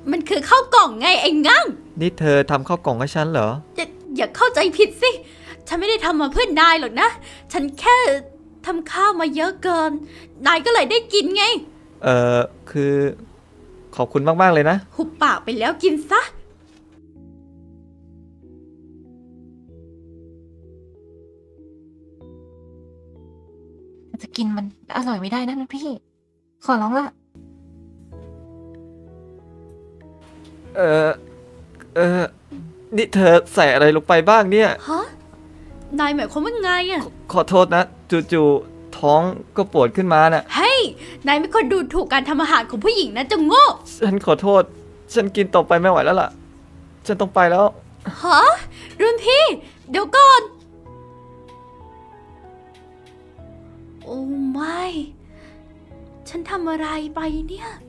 มันคือข้าวกล่องไงไอ้งั่งนี่เธอทำข้าวกล่องให้ฉันเหรออย่าเข้าใจผิดสิฉันไม่ได้ทำมาเพื่อนายหรอกนะฉันแค่ทำข้าวมาเยอะเกินนายก็เลยได้กินไงคือขอบคุณมากๆเลยนะหุบปากไปแล้วกินซะจะกินมันอร่อยไม่ได้นะพี่ขอร้องละนี่เธอใส่อะไรลงไปบ้างเนี่ยฮะนายหมายความว่าไงอะขอโทษนะจู่ๆท้องก็ปวดขึ้นมาน่ะเฮ้ยนายไม่ควรดูถูกการทำอาหารของผู้หญิงนะจะโง่ฉันขอโทษฉันกินต่อไปไม่ไหวแล้วล่ะฉันต้องไปแล้วฮะรุ่นพี่เดี๋ยวก่อนโอ้ไม่ฉันทำอะไรไปเนี่ย